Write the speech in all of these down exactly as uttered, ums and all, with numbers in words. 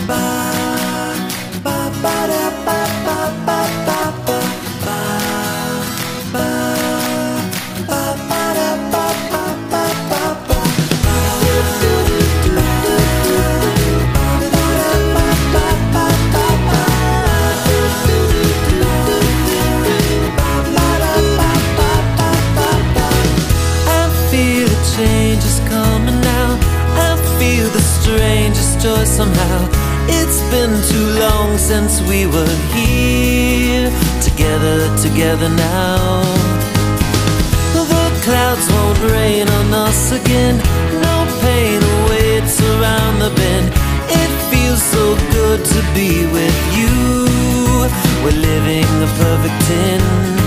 Change is coming now. I feel the strangest joy somehow. It's been too long since we were here, together, together now. The clouds won't rain on us again. No pain awaits around the bend. It feels so good to be with you. We're living a perfect ten.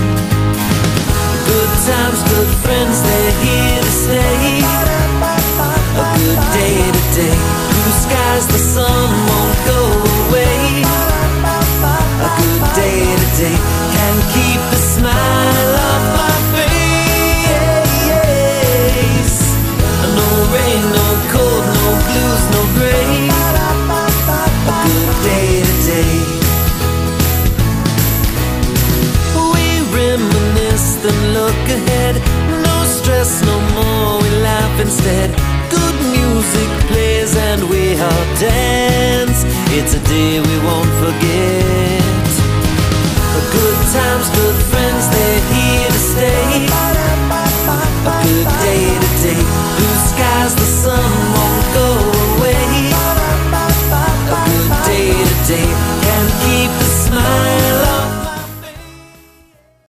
Good times, good friends, they're here to stay. A good day today. Blue skies, the sun won't go away. A good day today. Can't keep the smile off my face. No rain, no cold, no blues, no gray. A good day today. We reminisce, then look ahead. No stress, no more, we laugh instead.